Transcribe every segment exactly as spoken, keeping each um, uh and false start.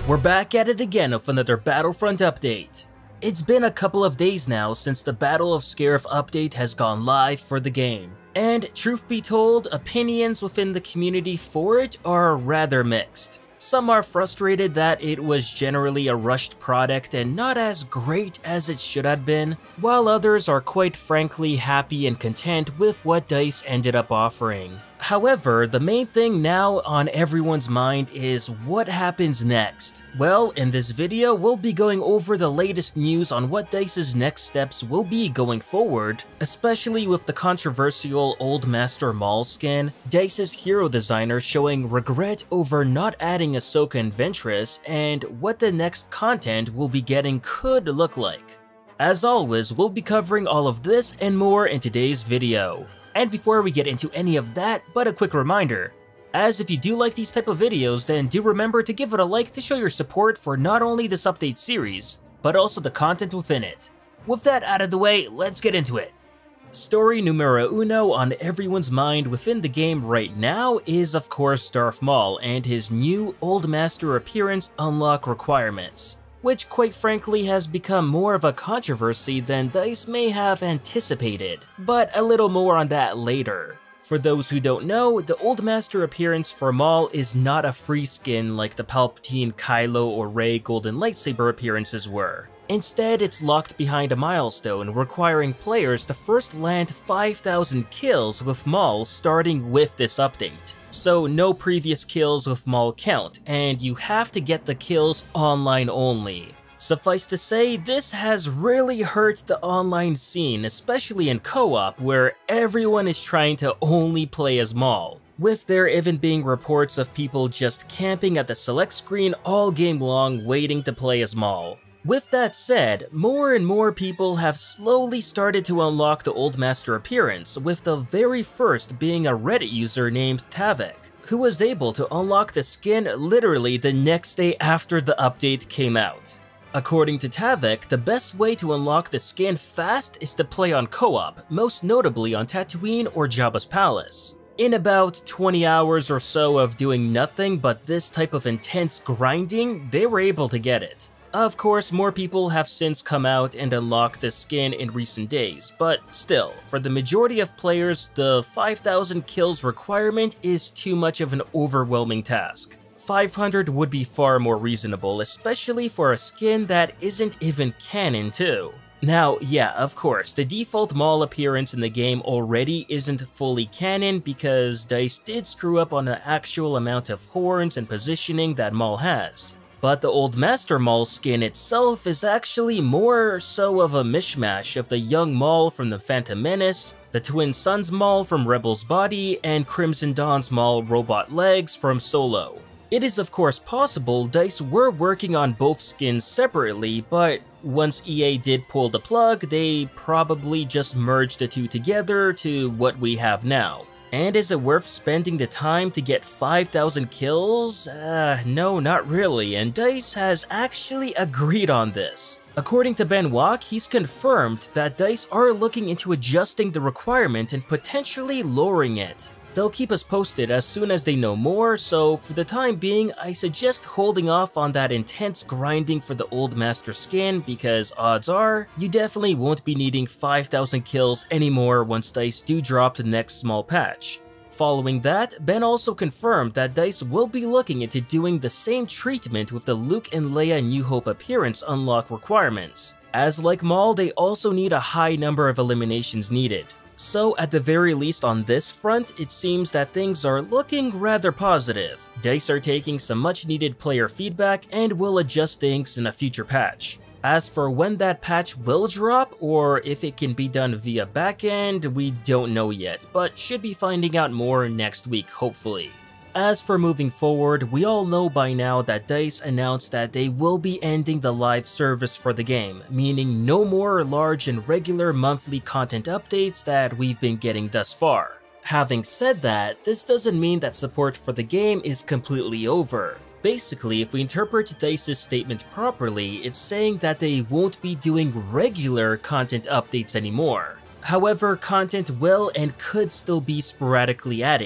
We're back at it again with another Battlefront update. It's been a couple of days now since the Battle of Scarif update has gone live for the game, and truth be told, opinions within the community for it are rather mixed. Some are frustrated that it was generally a rushed product and not as great as it should have been, while others are quite frankly happy and content with what DICE ended up offering. However, the main thing now on everyone's mind is what happens next. Well, in this video, we'll be going over the latest news on what DICE's next steps will be going forward, especially with the controversial Old Master Maul skin, DICE's hero designer showing regret over not adding Ahsoka and Ventress, and what the next content we'll be getting could look like. As always, we'll be covering all of this and more in today's video. And before we get into any of that, but a quick reminder, as if you do like these type of videos, then do remember to give it a like to show your support for not only this update series, but also the content within it. With that out of the way, let's get into it. Story numero uno on everyone's mind within the game right now is of course Darth Maul and his new Old Master appearance unlock requirements, which quite frankly has become more of a controversy than DICE may have anticipated, but a little more on that later. For those who don't know, the Old Master appearance for Maul is not a free skin like the Palpatine, Kylo, or Rey Golden Lightsaber appearances were. Instead, it's locked behind a milestone requiring players to first land five thousand kills with Maul starting with this update. So no previous kills with Maul count, and you have to get the kills online only. Suffice to say, this has really hurt the online scene, especially in co-op where everyone is trying to only play as Maul, with there even being reports of people just camping at the select screen all game long waiting to play as Maul. With that said, more and more people have slowly started to unlock the Old Master appearance, with the very first being a Reddit user named Tavik, who was able to unlock the skin literally the next day after the update came out. According to Tavik, the best way to unlock the skin fast is to play on co-op, most notably on Tatooine or Jabba's Palace. In about twenty hours or so of doing nothing but this type of intense grinding, they were able to get it. Of course, more people have since come out and unlocked the skin in recent days, but still, for the majority of players, the five thousand kills requirement is too much of an overwhelming task. five hundred would be far more reasonable, especially for a skin that isn't even canon too. Now, yeah, of course, the default Maul appearance in the game already isn't fully canon because DICE did screw up on the actual amount of horns and positioning that Maul has. But the Old Master Maul skin itself is actually more so of a mishmash of the young Maul from the Phantom Menace, the Twin Sons Maul from Rebel's Body, and Crimson Dawn's Maul Robot Legs from Solo. It is of course possible DICE were working on both skins separately, but once E A did pull the plug, they probably just merged the two together to what we have now. And is it worth spending the time to get five thousand kills? Uh, no, not really, and DICE has actually agreed on this. According to Ben Wach, he's confirmed that DICE are looking into adjusting the requirement and potentially lowering it. They'll keep us posted as soon as they know more, so for the time being, I suggest holding off on that intense grinding for the Old Master skin because odds are, you definitely won't be needing five thousand kills anymore once DICE do drop the next small patch. Following that, Ben also confirmed that DICE will be looking into doing the same treatment with the Luke and Leia New Hope appearance unlock requirements, as like Maul, they also need a high number of eliminations needed. So at the very least on this front, it seems that things are looking rather positive. DICE are taking some much needed player feedback and will adjust things in a future patch. As for when that patch will drop, or if it can be done via backend, we don't know yet, but should be finding out more next week hopefully. As for moving forward, we all know by now that DICE announced that they will be ending the live service for the game, meaning no more large and regular monthly content updates that we've been getting thus far. Having said that, this doesn't mean that support for the game is completely over. Basically, if we interpret DICE's statement properly, it's saying that they won't be doing regular content updates anymore. However, content will and could still be sporadically added.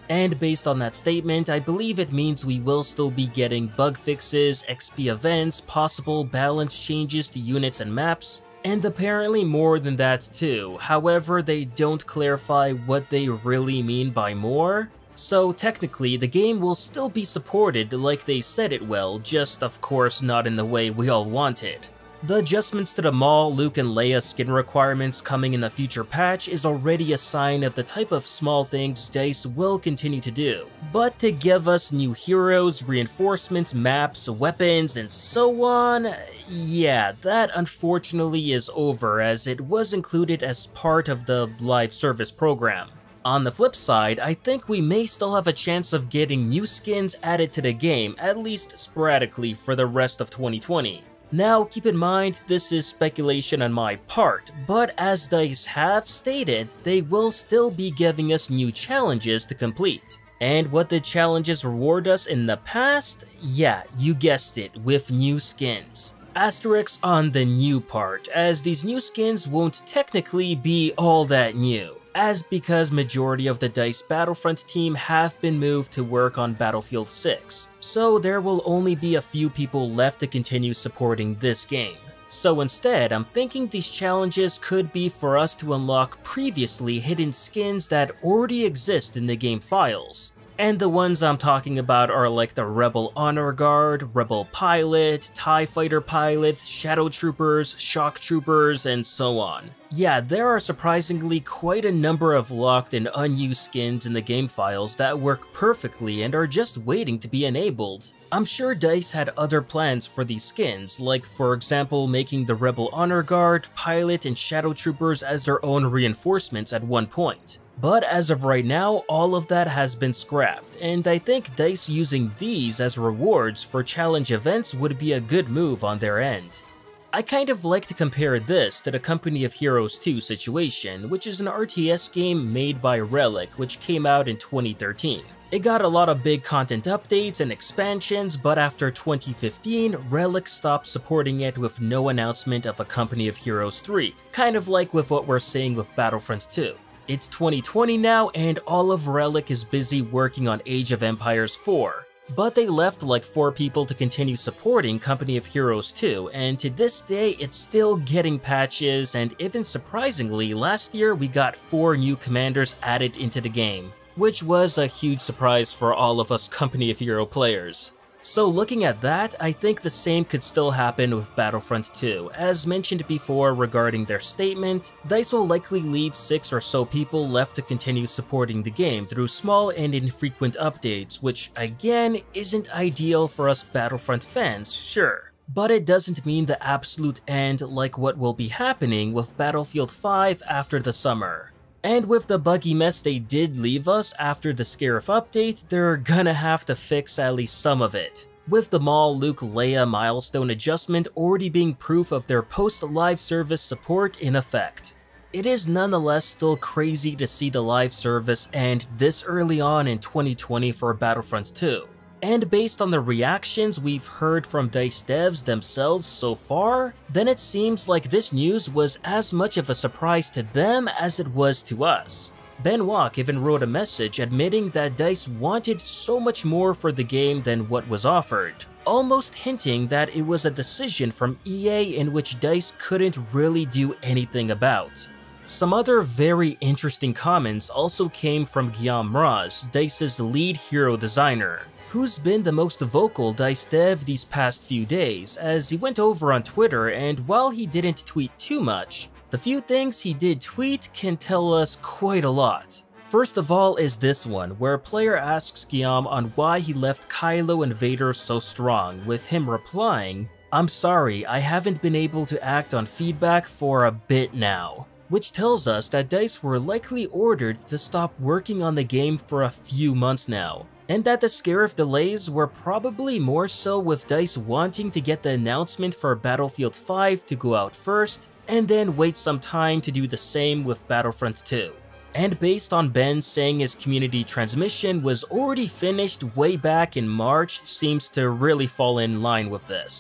And based on that statement, I believe it means we will still be getting bug fixes, X P events, possible balance changes to units and maps, and apparently more than that too. However, they don't clarify what they really mean by more. So technically, the game will still be supported like they said it will, just of course not in the way we all wanted. The adjustments to the Maul, Luke, and Leia skin requirements coming in the future patch is already a sign of the type of small things DICE will continue to do. But to give us new heroes, reinforcements, maps, weapons, and so on, yeah, that unfortunately is over as it was included as part of the live service program. On the flip side, I think we may still have a chance of getting new skins added to the game, at least sporadically for the rest of twenty twenty. Now, keep in mind, this is speculation on my part, but as DICE have stated, they will still be giving us new challenges to complete. And what did challenges reward us in the past? Yeah, you guessed it, with new skins. Asterisks on the new part, as these new skins won't technically be all that new, as because majority of the DICE Battlefront team have been moved to work on Battlefield six, so there will only be a few people left to continue supporting this game. So instead, I'm thinking these challenges could be for us to unlock previously hidden skins that already exist in the game files. And the ones I'm talking about are like the Rebel Honor Guard, Rebel Pilot, TIE Fighter Pilot, Shadow Troopers, Shock Troopers, and so on. Yeah, there are surprisingly quite a number of locked and unused skins in the game files that work perfectly and are just waiting to be enabled. I'm sure DICE had other plans for these skins, like for example making the Rebel Honor Guard, Pilot, and Shadow Troopers as their own reinforcements at one point. But as of right now, all of that has been scrapped, and I think DICE using these as rewards for challenge events would be a good move on their end. I kind of like to compare this to the Company of Heroes two situation, which is an R T S game made by Relic, which came out in twenty thirteen. It got a lot of big content updates and expansions, but after twenty fifteen, Relic stopped supporting it with no announcement of a Company of Heroes three, kind of like with what we're seeing with Battlefront two. It's twenty twenty now, and all of Relic is busy working on Age of Empires four. But they left like four people to continue supporting Company of Heroes two, and to this day it's still getting patches, and even surprisingly, last year we got four new commanders added into the game, which was a huge surprise for all of us Company of Hero players. So looking at that, I think the same could still happen with Battlefront two. As mentioned before regarding their statement, DICE will likely leave six or so people left to continue supporting the game through small and infrequent updates, which again isn't ideal for us Battlefront fans, sure. But it doesn't mean the absolute end like what will be happening with Battlefield five after the summer. And with the buggy mess they did leave us after the Scarif update, they're gonna have to fix at least some of it, with the Maul, Luke, Leia milestone adjustment already being proof of their post-live service support in effect. It is nonetheless still crazy to see the live service end this early on in twenty twenty for Battlefront two. And based on the reactions we've heard from DICE devs themselves so far, then it seems like this news was as much of a surprise to them as it was to us. Ben Walk even wrote a message admitting that DICE wanted so much more for the game than what was offered, almost hinting that it was a decision from E A in which DICE couldn't really do anything about. Some other very interesting comments also came from Guillaume Mraz, DICE's lead hero designer, who's been the most vocal DICE dev these past few days, as he went over on Twitter, and while he didn't tweet too much, the few things he did tweet can tell us quite a lot. First of all is this one, where a player asks Guillaume on why he left Kylo and Vader so strong, with him replying, "I'm sorry, I haven't been able to act on feedback for a bit now," which tells us that DICE were likely ordered to stop working on the game for a few months now, and that the Scarif delays were probably more so with DICE wanting to get the announcement for Battlefield five to go out first, and then wait some time to do the same with Battlefront two. And based on Ben saying his community transmission was already finished way back in March, seems to really fall in line with this.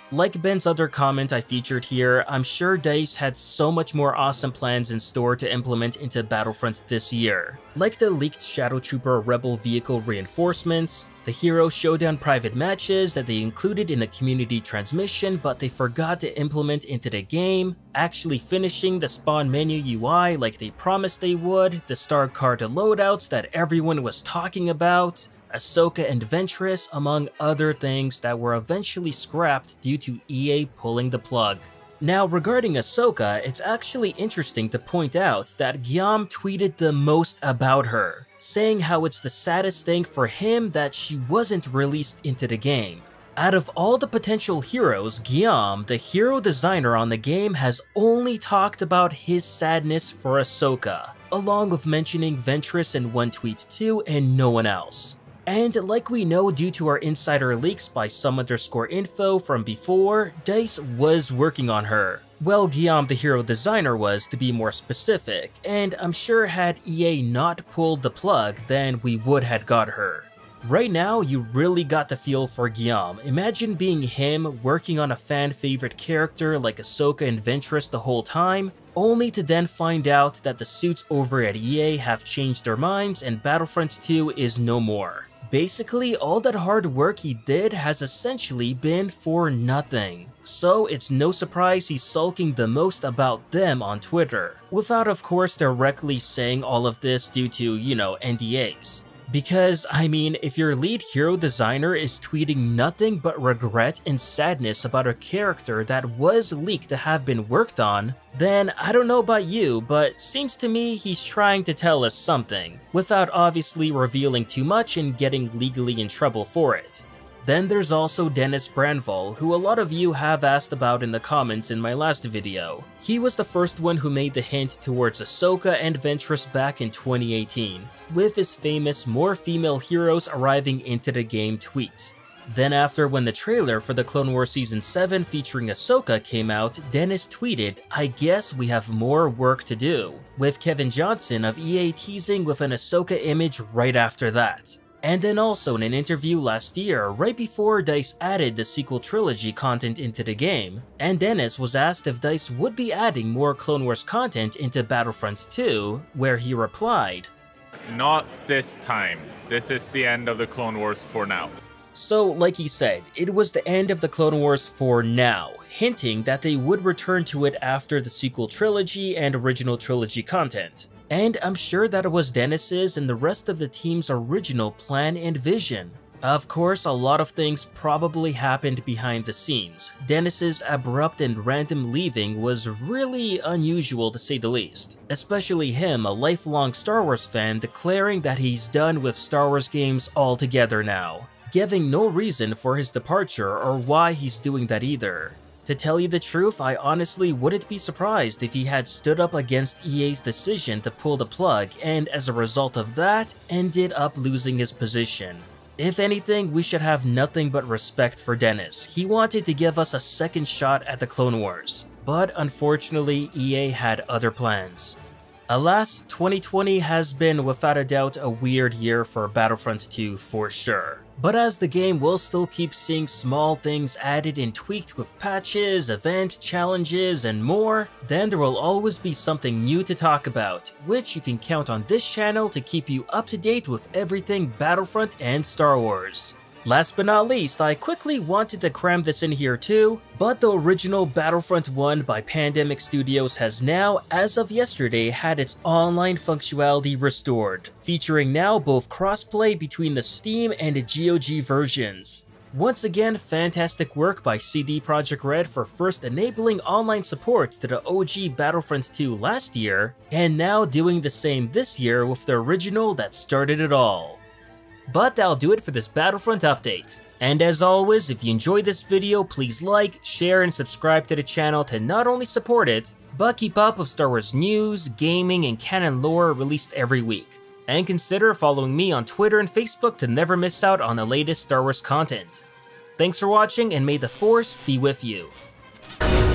Like Ben's other comment I featured here, I'm sure DICE had so much more awesome plans in store to implement into Battlefront this year, like the leaked Shadow Trooper Rebel vehicle reinforcements, the Hero Showdown private matches that they included in the community transmission but they forgot to implement into the game, actually finishing the spawn menu U I like they promised they would, the star card loadouts that everyone was talking about, Ahsoka and Ventress, among other things that were eventually scrapped due to E A pulling the plug. Now, regarding Ahsoka, it's actually interesting to point out that Guillaume tweeted the most about her, saying how it's the saddest thing for him that she wasn't released into the game. Out of all the potential heroes, Guillaume, the hero designer on the game, has only talked about his sadness for Ahsoka, along with mentioning Ventress in one tweet too and no one else. And like we know due to our insider leaks by some underscore info from before, DICE was working on her. Well, Guillaume the hero designer was, to be more specific, and I'm sure had E A not pulled the plug, then we would have got her. Right now, you really got the feel for Guillaume. Imagine being him, working on a fan favorite character like Ahsoka and Ventress the whole time, only to then find out that the suits over at E A have changed their minds and Battlefront two is no more. Basically, all that hard work he did has essentially been for nothing. So it's no surprise he's sulking the most about them on Twitter, without of course directly saying all of this due to, you know, N D As. Because, I mean, if your lead hero designer is tweeting nothing but regret and sadness about a character that was leaked to have been worked on, then I don't know about you, but seems to me he's trying to tell us something, without obviously revealing too much and getting legally in trouble for it. Then there's also Dennis Branval, who a lot of you have asked about in the comments in my last video. He was the first one who made the hint towards Ahsoka and Ventress back in twenty eighteen, with his famous "more female heroes arriving into the game" tweet. Then after, when the trailer for the Clone Wars Season seven featuring Ahsoka came out, Dennis tweeted, "I guess we have more work to do," with Kevin Johnson of E A teasing with an Ahsoka image right after that. And then also in an interview last year, right before DICE added the sequel trilogy content into the game, and Dennis was asked if DICE would be adding more Clone Wars content into Battlefront two, where he replied, "Not this time. This is the end of the Clone Wars for now." So, like he said, it was the end of the Clone Wars for now, hinting that they would return to it after the sequel trilogy and original trilogy content. And I'm sure that it was Dennis's and the rest of the team's original plan and vision. Of course, a lot of things probably happened behind the scenes. Dennis's abrupt and random leaving was really unusual to say the least. Especially him, a lifelong Star Wars fan, declaring that he's done with Star Wars games altogether now, giving no reason for his departure or why he's doing that either. To tell you the truth, I honestly wouldn't be surprised if he had stood up against E A's decision to pull the plug and as a result of that, ended up losing his position. If anything, we should have nothing but respect for Dennis. He wanted to give us a second shot at the Clone Wars, but unfortunately E A had other plans. Alas, twenty twenty has been without a doubt a weird year for Battlefront two for sure. But as the game will still keep seeing small things added and tweaked with patches, event challenges, and more, then there will always be something new to talk about, which you can count on this channel to keep you up to date with everything Battlefront and Star Wars. Last but not least, I quickly wanted to cram this in here too, but the original Battlefront one by Pandemic Studios has now, as of yesterday, had its online functionality restored, featuring now both crossplay between the Steam and the G O G versions. Once again, fantastic work by C D Projekt Red for first enabling online support to the O G Battlefront two last year, and now doing the same this year with the original that started it all. But that'll do it for this Battlefront update. And as always, if you enjoyed this video, please like, share, and subscribe to the channel to not only support it, but keep up with Star Wars news, gaming, and canon lore released every week. And consider following me on Twitter and Facebook to never miss out on the latest Star Wars content. Thanks for watching, and may the Force be with you.